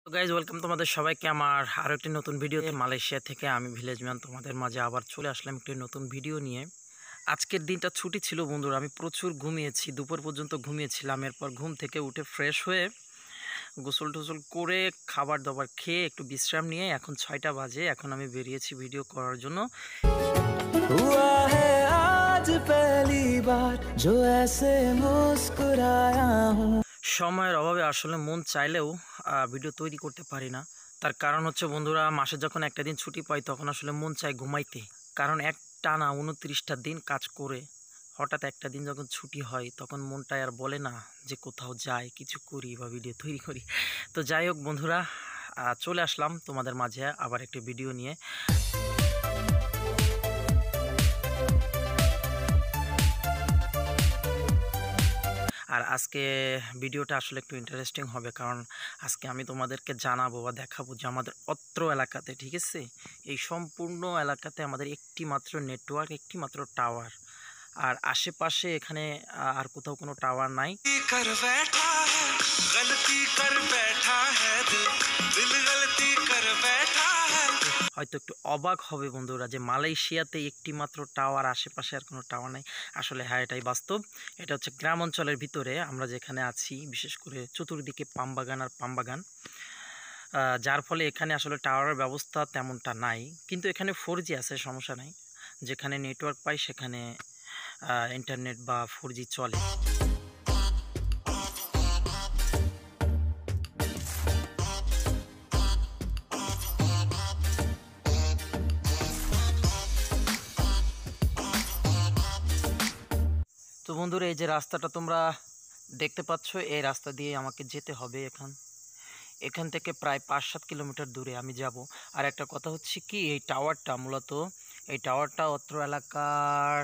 Guys welcome তোমাদের সবাইকে আমার আরও একটি নতুন ভিডিওতে। মালয়েশিয়া থেকে আমি ভিলেজ ম্যান তোমাদের মাঝে আবার চলে আসলাম একটি নতুন ভিডিও নিয়ে। আজকের দিনটা ছুটি ছিল বন্ধুরা, আমি প্রচুর ঘুমিয়েছি, দুপুর পর্যন্ত ঘুমিয়েছিলাম। এরপর ঘুম থেকে উঠে ফ্রেশ হয়ে গোসল টোসল করে খাবার দাবার খেয়ে একটু বিশ্রাম নিয়ে এখন 6টা বাজে। এখন আমি বেরিয়েছি ভিডিও করার জন্য। हुआ है आज पहली बार जो ऐसे मुस्कुराया हूँ। সময়ের অভাবে আসলে মন চাইলেও ভিডিও তৈরি করতে পারি না। তার কারণ হচ্ছে বন্ধুরা, মাসে যখন একটা দিন ছুটি পাই তখন আসলে মন চায় ঘুমাইতে। কারণ টানা 29টা দিন কাজ করে হঠাৎ একটা দিন যখন ছুটি হয় তখন মনটাই আর বলে না যে কোথাও যাই, কিছু করি বা ভিডিও তৈরি করি। তো যাই হোক বন্ধুরা, চলে আসলাম তোমাদের মাঝে আবার একটি ভিডিও নিয়ে। আর আজকে ভিডিওটা আসলে একটু ইন্টারেস্টিং হবে, কারণ আজকে আমি তোমাদেরকে জানাবো বা দেখাবো যে আমাদের অত্র এলাকাতে, ঠিক আছে, এই সম্পূর্ণ এলাকাতে আমাদের একটি মাত্র নেটওয়ার্ক, একটি মাত্র টাওয়ার, আর আশেপাশে এখানে আর কোথাও কোনো টাওয়ার নাই। হয়তো একটু অবাক হবে বন্ধুরা যে মালয়েশিয়াতে একটি মাত্র টাওয়ার, আশেপাশে আর কোনো টাওয়ার নাই। আসলে হ্যাঁ, এটাই বাস্তব। এটা হচ্ছে গ্রাম অঞ্চলের ভিতরে আমরা যেখানে আছি, বিশেষ করে চতুর্দিকে পাম বাগান আর পাম বাগান, যার ফলে এখানে আসলে টাওয়ারের ব্যবস্থা তেমনটা নাই। কিন্তু এখানে 4G আছে, সমস্যা নাই। যেখানে নেটওয়ার্ক পাই সেখানে ইন্টারনেট বা 4G চলে। তো বন্ধুরা, এই যে রাস্তাটা তোমরা দেখতে পাচ্ছ, এই রাস্তা দিয়ে আমাকে যেতে হবে। এখান থেকে প্রায় 5-7 কিলোমিটার দূরে আমি যাব। আর একটা কথা হচ্ছে কি, এই টাওয়ারটা অত্র এলাকার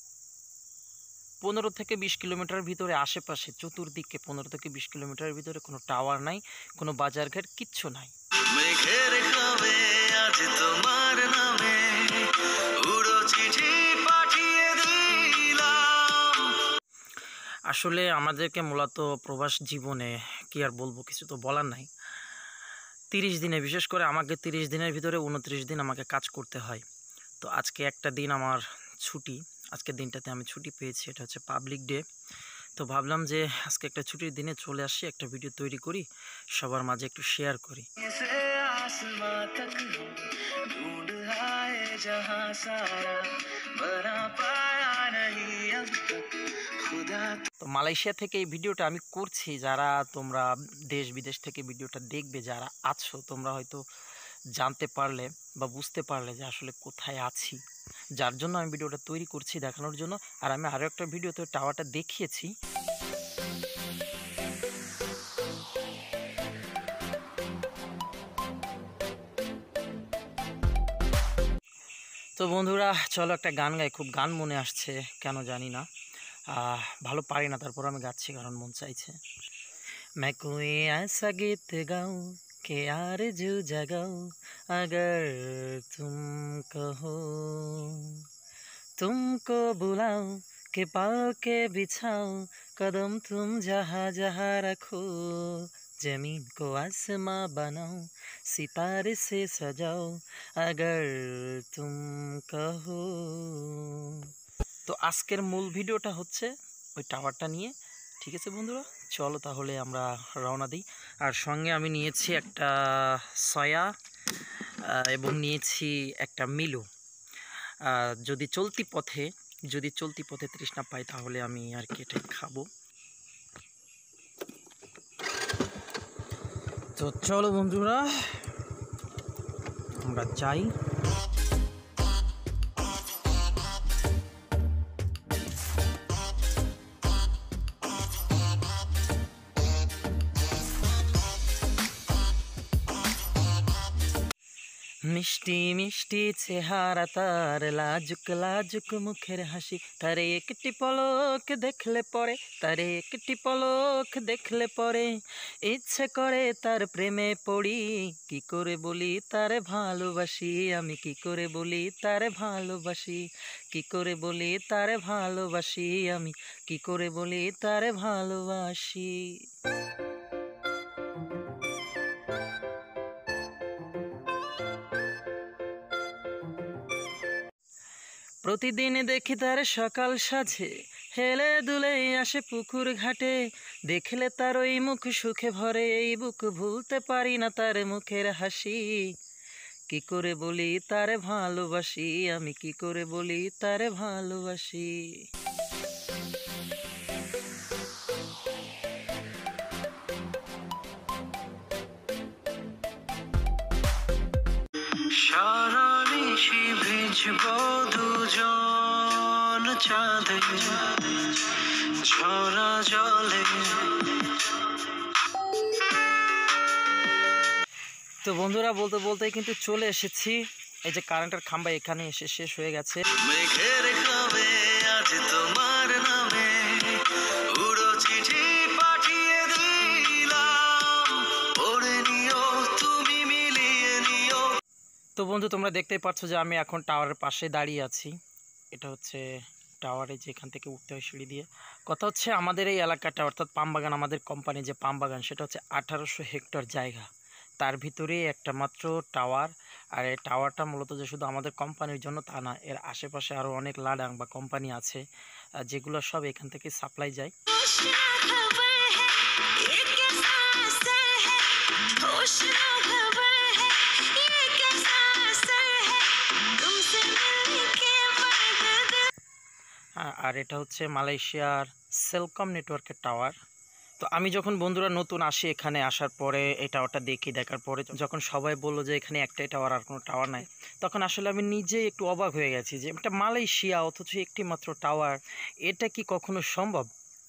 15 থেকে 20 কিলোমিটার ভিতরে, আশেপাশে চতুর্দিকে 15 থেকে 20 কিলোমিটার ভিতরে কোনো টাওয়ার নাই, কোনো বাজারঘাট কিচ্ছু নাই। আসলে আমাদেরকে মূলত প্রবাস জীবনে কি আর বলবো, কিছু তো বলার নাই। 30 দিনে, বিশেষ করে আমাকে 30 দিনের ভিতরে 29 দিন আমাকে কাজ করতে হয়। তো আজকে একটা দিন আমার ছুটি, আজকের দিনটাতে আমি ছুটি পেয়েছি, এটা হচ্ছে পাবলিক ডে। তো ভাবলাম যে আজকে একটা ছুটির দিনে চলে আসি, একটা ভিডিও তৈরি করি, সবার মাঝে একটু শেয়ার করি। তো মালয়েশিয়া থেকে এই ভিডিওটা আমি করছি, যারা তোমরা দেশ বিদেশ থেকে ভিডিওটা দেখবে, যারা আছো, তোমরা হয়তো জানতে পারলে বা বুঝতে পারলে যে আসলে কোথায় আছি, যার জন্য আমি ভিডিওটা তৈরি করছি, দেখানোর জন্য। আর আমি আরও একটা ভিডিওতে টাওয়ারটা দেখিয়েছি। তো বন্ধুরা চলো একটা গান গাই, খুব গান মনে আসছে, কেন জানি না, ভালো পারি না, তারপর আমি গাচ্ছি কারণ মন চাইছে। मैं कोई ऐसा गीत गाऊं कि आरज़ू जगाऊं, अगर तुम कहो तुमको बुलाऊं कि पाल के बिछाऊं, कदम तुम जहाँ जहाँ रखो, जमीन को आसमां बनाऊं, सितारे से सजाओ, अगर तुम कहो। তো আজকের মূল ভিডিওটা হচ্ছে ওই টাওয়ারটা নিয়ে, ঠিক আছে বন্ধুরা, চলো তাহলে আমরা রওনা দিই। আর সঙ্গে আমি নিয়েছি একটা সয়া এবং নিয়েছি একটা মিলু। যদি চলতি পথে তৃষ্ণা পাই তাহলে আমি আর কি এটাই খাবো। তো চলো বন্ধুরা আমরা যাই। মিষ্টি মিষ্টি চেহারা তার, লাজুক লাজুক মুখের হাসি, তারে একটি পলক দেখলে পরে, তারে একটি পলক দেখলে পরে ইচ্ছে করে তার প্রেমে পড়ি। কি করে বলি তারে ভালোবাসি, আমি কি করে বলি তারে ভালোবাসি, কি করে বলি তারে ভালোবাসি, আমি কি করে বলি তারে ভালোবাসি। প্রতিদিন দেখি তার সকাল সাজে হেলে দুলে আসে পুকুর ঘাটে, দেখলে তার ওই মুখ সুখে ভরে, এই বুক ভুলতে পারি না তার মুখের হাসি। কি করে বলি তারে ভালোবাসি, আমি কি করে বলি তারে ভালোবাসি। সারা নিশি ভিজব দুজন চাঁদে ঝরা জলে। তো বন্ধুরা বলতে বলতে কিন্তু চলে এসেছি, এই যে কারেন্টের খাম্বা এখানে এসে শেষ হয়ে গেছে। মেঘের কবে আজ তোমার নামে উড়ো চিঠি পাঠিয়ে দিলাম, পড়ে নিও তুমি মিলিয়ে নিও। তো বন্ধু তোমরা দেখতেই পাচ্ছ যে আমি এখন টাওয়ারের পাশে দাঁড়িয়ে আছি। এটা হচ্ছে টাওয়ারে, যেখান থেকে উঠতে হয় সিঁড়ি দিয়ে। কথা হচ্ছে আমাদের এই এলাকাটা অর্থাৎ পামবাগান, আমাদের কোম্পানি যে পামবাগান, সেটা হচ্ছে 1800 হেক্টর জায়গা, তার ভিতরেই একটা মাত্র টাওয়ার। আর এই টাওয়ারটা মূলত যে শুধু আমাদের কোম্পানির জন্য তা না, এর আশেপাশে আরও অনেক লাডাং বা কোম্পানি আছে যেগুলো সব এখান থেকে সাপ্লাই যায়। আর এটা হচ্ছে মালয়েশিয়ার সেলকম নেটওয়ার্কের টাওয়ার। তো আমি যখন বন্ধুরা নতুন আসি, এখানে আসার পরে এই টাওয়ারটা দেখি, দেখার পরে যখন সবাই বললো যে এখানে একটাই টাওয়ার আর কোনো টাওয়ার নাই, তখন আসলে আমি নিজে একটু অবাক হয়ে গেছি যে এটা মালয়েশিয়া অথচ একটি মাত্র টাওয়ার, এটা কি কখনো সম্ভব?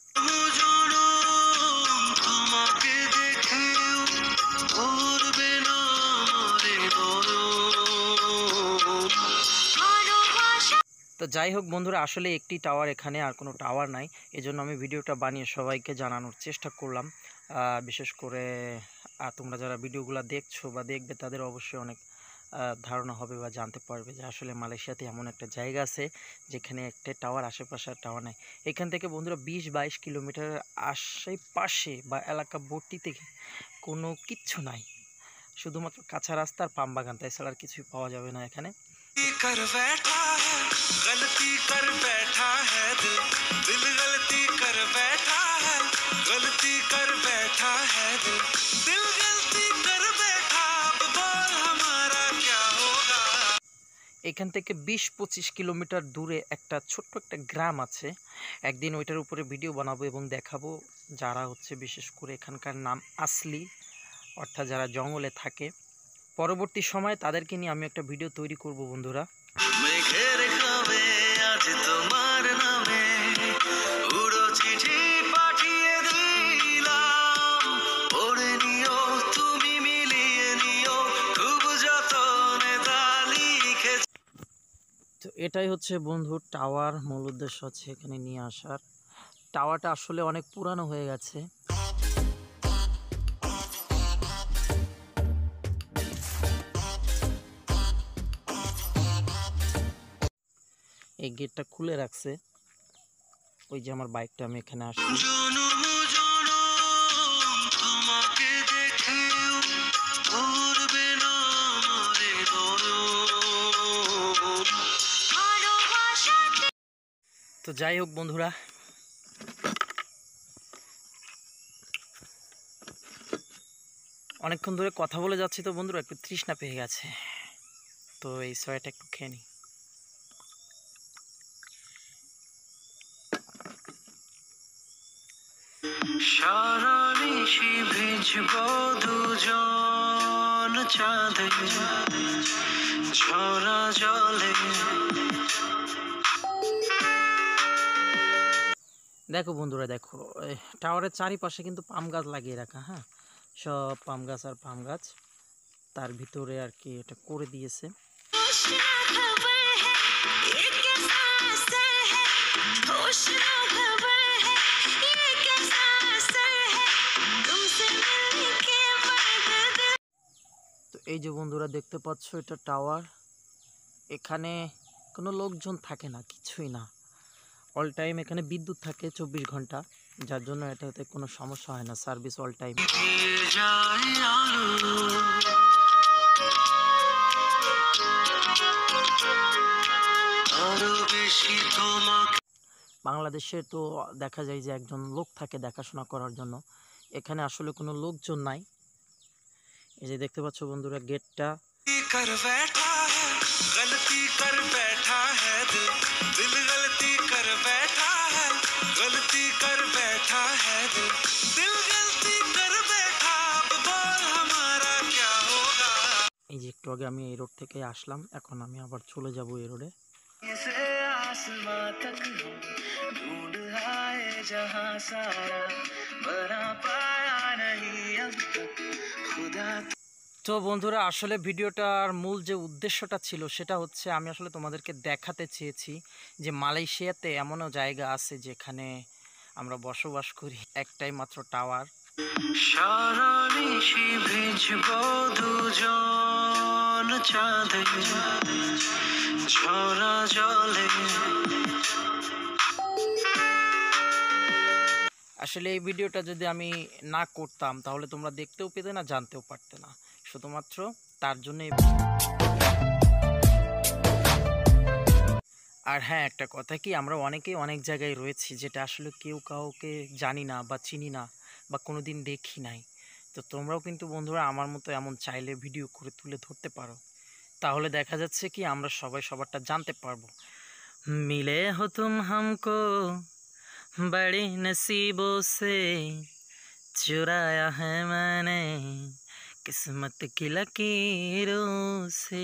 তো যাই হোক বন্ধুরা, আসলে একটি টাওয়ার এখানে, আর কোনো টাওয়ার নাই। এজন্য আমি ভিডিওটা বানিয়ে সবাইকে জানানোর চেষ্টা করলাম। বিশেষ করে তোমরা যারা ভিডিওগুলো দেখছো বা দেখবে, তাদের অবশ্যই অনেক ধারণা হবে বা জানতে পারবে যে আসলে মালয়েশিয়াতে এমন একটা জায়গা আছে যেখানে একটা টাওয়ার, আশেপাশে আর টাওয়ার নাই। এখান থেকে বন্ধুরা 20-22 কিলোমিটার আশেপাশে বা এলাকা ভর্তি থেকে কোনো কিচ্ছু নাই, শুধুমাত্র কাঁচা রাস্তা আর পাম বাগান, তাই ছাড়া আর কিছুই পাওয়া যাবে না এখানে। कर बैठा है गलती कर बैठा है दिल, दिल गलती कर बैठा है, गलती कर बैठा है दिल, दिल गलती कर बैठा, अब बोल हमारा क्या होगा। এখান থেকে 20-25 কিলোমিটার দূরে একটা ছোট্ট একটা গ্রাম আছে। একদিন ওইটার উপরে ভিডিও বানাবো এবং দেখাবো, যারা হচ্ছে বিশেষ করে এখানকার নাম আসলি, অর্থাৎ যারা জঙ্গলে থাকে। পরবর্তী সময়ে তাদেরকে নিয়ে আমি একটা ভিডিও তৈরি করব বন্ধুরা। মেঘের কবে আজ তোমার নামে উড়ো চিঠি পাঠিয়ে দিলাম, পড়ে নিও তুমি মিলিয়ে নিও, খুব যতনে তা লিখে। তো এটাই হচ্ছে বন্ধু টাওয়ার, মূল উদ্দেশ্য হচ্ছে এখানে নিয়ে আসার। টাওয়ারটা আসলে অনেক পুরানো হয়ে গেছে। এই গেটটা খুলে রাখছে, ওই যে আমার বাইকটা আমি এখানে আসছি। তো যাই হোক বন্ধুরা, অনেকক্ষণ ধরে কথা বলে যাচ্ছি, তো বন্ধুরা একটু তৃষ্ণা পেয়ে গেছে, তো এই সয়াটা একটু খেয়ে নিই। সারা নিশি ভিজব দুজন চাঁদে ঝরা জলে। দেখো বন্ধুরা, দেখো টাওয়ারের চারিপাশে কিন্তু পাম গাছ লাগিয়ে রাখা, হ্যাঁ, সব পাম গাছ আর পাম গাছ, তার ভিতরে আর কি এটা করে দিয়েছে। তো এই যে বন্ধুরা দেখতে পাচ্ছ, এটা টাওয়ার, এখানে কোনো লোকজন থাকে না, কিছুই না, অল টাইম এখানে বিদ্যুৎ থাকে 24 ঘন্টা, যার জন্য এটাতে কোনো সমস্যা হয় না, সার্ভিস অল টাইম। আরো বাংলাদেশে তো দেখা যায় যে একজন লোক থাকে দেখাশোনা করার জন্য, এখানে আসলে কোনো লোকজন নাই। এই যে দেখতে পাচ্ছ বন্ধুরা গেটটা। এই যে একটু আগে আমি এই রোড থেকে আসলাম, এখন আমি আবার চলে যাব এই রোডে। তো বন্ধুরা আসলে ভিডিওটার মূল যে উদ্দেশ্যটা ছিল সেটা হচ্ছে আমি আসলে তোমাদেরকে দেখাতে চেয়েছি যে মালয়েশিয়াতে এমনও জায়গা আছে যেখানে আমরা বসবাস করি, একটাই মাত্র টাওয়ার। আসলে এই ভিডিওটা যদি আমি না করতাম তাহলে তোমরা দেখতেও পেতে না, জানতেও পারতে না, শুধুমাত্র তার জন্য। আর হ্যাঁ, একটা কথা কি, আমরা অনেকেই অনেক জায়গায় রয়েছি যেটা আসলে কেউ কাউকে জানি না বা চিনি না বা কোনো দিন দেখি নাই। তো তোমরাও কিন্তু বন্ধুরা আমার মতো এমন চাইলে ভিডিও করে তুলে ধরতে পারো, তাহলে দেখা যাচ্ছে কি আমরা সবাই সবারটা জানতে পারবো। মিলে হো তুম হামকো बड़े नसीबों से चुराया है मैंने किस्मत की लकीरों से,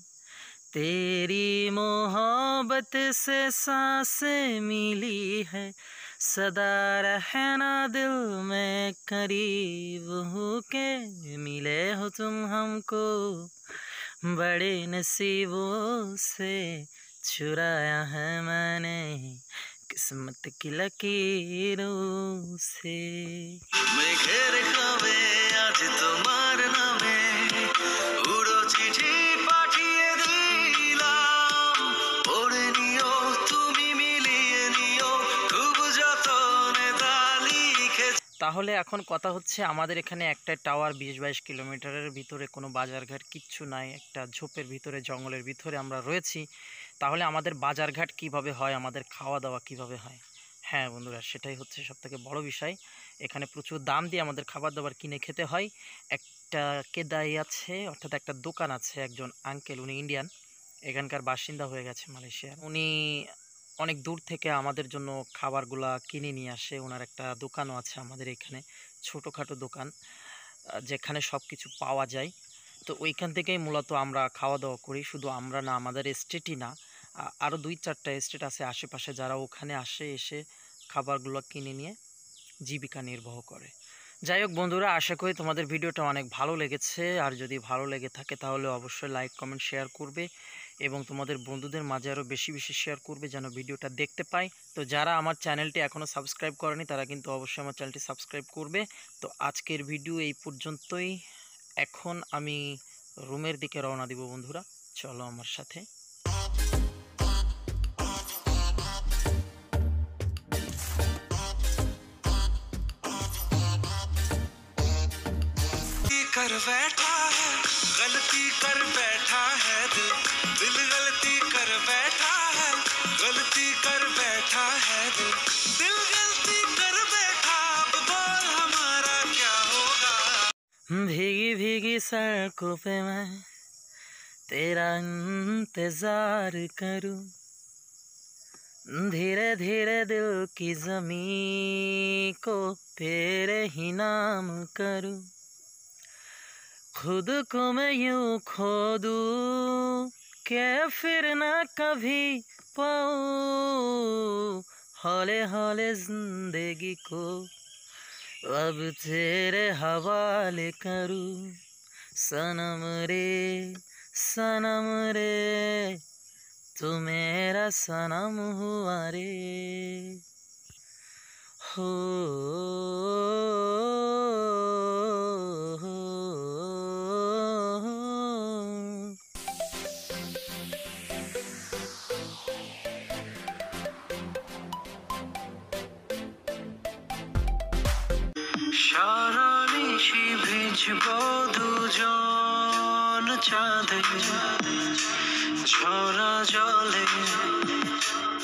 तेरी मोहब्बत से सांसें मिली है, सदा रहना दिल में करीब हो के, मिले हो तुम हमको बड़े नसीबों से चुराया है मैंने किस्मत की लकीरों से। मेघेर खावे आज तुम्हार नामे उड़ो चिठी पाठिए दिलाम, पढ़े नियो तुमी मिलिए नियो खूब যতনে তা লিখে। তাহলে এখন কথা হচ্ছে আমাদের এখানে একটা টাওয়ার 20-22 কিলোমিটারের ভিতরে, কোনো বাজারঘাট কিচ্ছু নাই, একটা ঝোপের ভিতরে জঙ্গলের ভিতরে আমরা রয়েছি। তাহলে আমাদের বাজারঘাট কিভাবে হয়, আমাদের খাওয়া দাওয়া কিভাবে হয়? হ্যাঁ বন্ধুরা, সেটাই হচ্ছে সবথেকে বড় বিষয়। এখানে প্রচুর দাম দিয়ে আমাদের খাবার দাবার কিনে খেতে হয়। একটা কেদাই আছে, অর্থাৎ একটা দোকান আছে, একজন আঙ্কেল, উনি ইন্ডিয়ান, এখানকার বাসিন্দা হয়ে গেছে মালয়েশিয়ার। উনি অনেক দূর থেকে আমাদের জন্য খাবারগুলা কিনে নিয়ে আসে। ওনার একটা দোকানও আছে আমাদের এখানে, ছোটোখাটো দোকান যেখানে সব কিছু পাওয়া যায়। তো ওইখান থেকেই মূলত আমরা খাওয়া দাওয়া করি। শুধু আমরা না, আমাদের স্টেটই না, আরও 2-4টা স্টেট আছে আশেপাশে, যারা ওখানে আসে, এসে খাবারগুলো কিনে নিয়ে জীবিকা নির্বাহ করে। যাই হোক বন্ধুরা, আশা করি তোমাদের ভিডিওটা অনেক ভালো লেগেছে। আর যদি ভালো লেগে থাকে তাহলে অবশ্যই লাইক কমেন্ট শেয়ার করবে এবং তোমাদের বন্ধুদের মাঝে আরও বেশি বেশি শেয়ার করবে যেন ভিডিওটা দেখতে পাই। তো যারা আমার চ্যানেলটি এখনও সাবস্ক্রাইব করেনি তারা কিন্তু অবশ্যই আমার চ্যানেলটি সাবস্ক্রাইব করবে। তো আজকের ভিডিও এই পর্যন্তই। এখন আমি রুমের দিকে রওনা দিব বন্ধুরা, চলো আমার সাথে। कर बैठा है गलती कर बैठा है दिल, दिल गलती कर बैठा है, गलती कर बैठा है दिल, दिल गलती कर बैठा, अब बोल हमारा क्या होगा। भीगी भीगी सड़कों पे मैं तेरा इंतजार करूं, धीरे धीरे दिल की ज़मीं को तेरे ही नाम करूं, खुद को मैं यूं खो दूं कि फिर ना कभी पाऊं, हौले हौले जिंदगी को अब तेरे हवाले करूं, सनम रे तू मेरा सनम हुआ रे, हो সারা নিশি ভিজব দুজন চাঁদে ঝরা জলে।